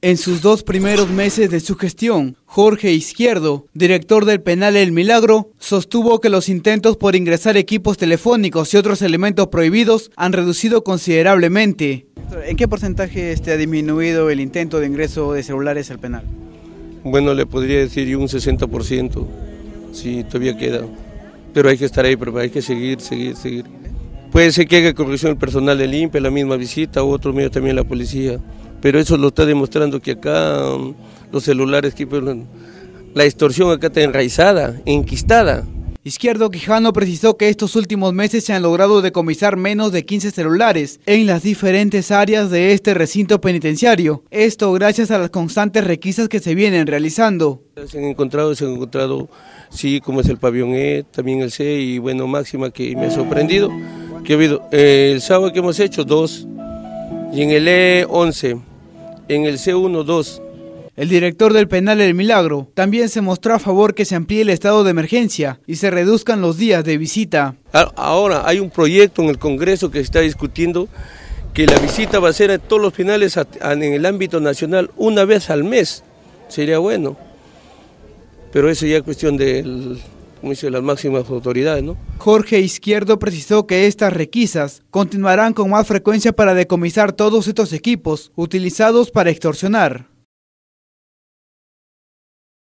En sus 2 primeros meses de su gestión, Jorge Izquierdo, director del penal El Milagro, sostuvo que los intentos por ingresar equipos telefónicos y otros elementos prohibidos han reducido considerablemente. ¿En qué porcentaje ha disminuido el intento de ingreso de celulares al penal? Bueno, le podría decir yo un 60%, sí, todavía queda, pero hay que estar ahí, pero hay que seguir. Puede ser que haga corrección el personal del INPE, la misma visita, u otro medio también la policía. Pero eso lo está demostrando que acá los celulares, la extorsión acá está enraizada, enquistada. Izquierdo Quijano precisó que estos últimos meses se han logrado decomisar menos de 15 celulares en las diferentes áreas de este recinto penitenciario. Esto gracias a las constantes requisas que se vienen realizando. Se han encontrado, sí, como es el pabellón E, también el C y bueno, máxima que me ha sorprendido, que ha habido el sábado que hemos hecho 2 y en el E 11. En el C1, 2. El director del penal El Milagro también se mostró a favor que se amplíe el estado de emergencia y se reduzcan los días de visita. Ahora hay un proyecto en el Congreso que se está discutiendo que la visita va a ser a todos los penales en el ámbito nacional una vez al mes. Sería bueno, pero eso ya es cuestión de las máximas autoridades, ¿no? Jorge Izquierdo precisó que estas requisas continuarán con más frecuencia para decomisar todos estos equipos utilizados para extorsionar.